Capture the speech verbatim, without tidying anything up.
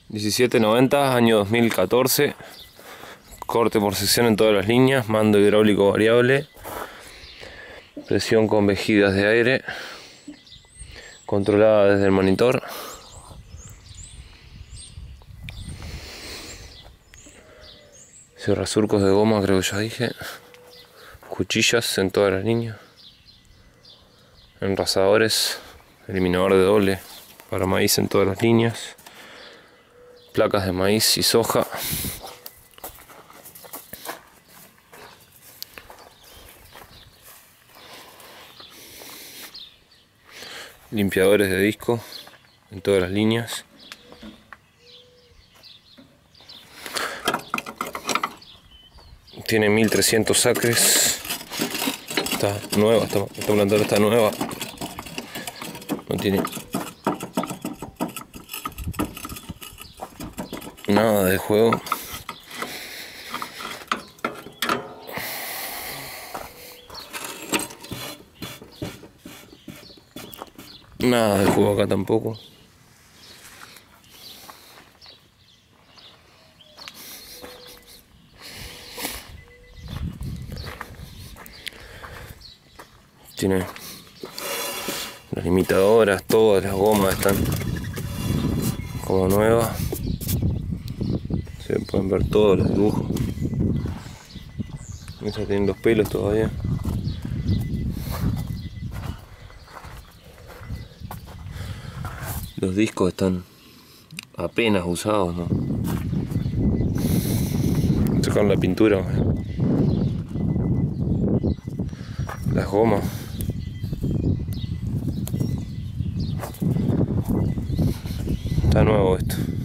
diecisiete noventa, año dos mil catorce. Corte por sección en todas las líneas. Mando hidráulico variable. Presión con vejigas de aire. Controlada desde el monitor. Cerrasurcos de goma, creo que ya dije. Cuchillas en todas las líneas. Enrasadores. Eliminador de doble para maíz en todas las líneas. Placas de maíz y soja. Limpiadores de disco en todas las líneas. Tiene mil trescientos acres. Está nueva, esta, esta plantadora está nueva. No tiene nada de juego. Nada de juego acá tampoco. Tiene las limitadoras, todas las gomas están como nuevas. Se pueden ver todos los dibujos. Estas tienen los pelos todavía. Los discos están apenas usados, ¿no? Sacaron la pintura. Las gomas. Está nuevo esto.